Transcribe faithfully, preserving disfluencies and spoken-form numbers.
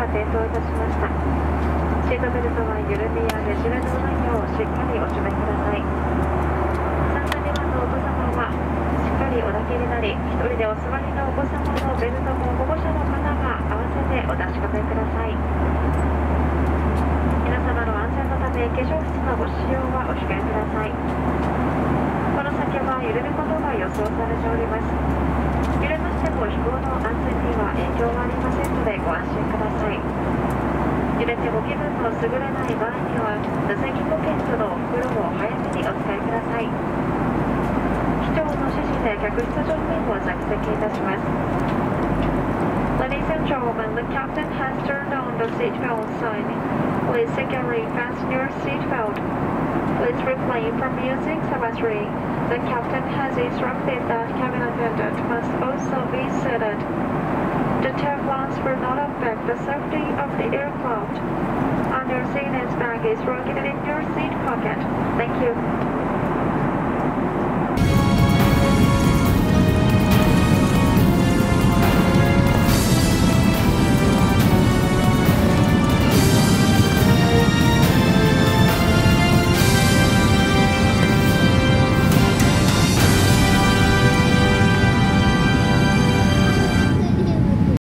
点灯いたしました。シートベルトは緩みやねじれのないようしっかりお締めください。さんさんにばんのお子様はしっかりお抱きになり、一人でお座りのお子様のベルトも保護者の方が合わせてお確かめください。皆様の安全のため化粧室のご使用はお控えください。この先は揺れることが予想されております。揺れましても飛行の安全には影響はありませんのでご安心ください。揺れてご気分の優れない場合には座席ポケットの袋を早めにお使いください。機長の指示で客室乗務員を着席いたします。Ladies and gentlemen, the captain has turned on the seatbelt sign. Please securely fasten your seatbelt. Please refrain from using sabbatry. The captain has instructed that cabin attendant must also be seated. The tail lamps will not affect the safety of the aircraft. And your seatbelt bag is located in your seat pocket. Thank you.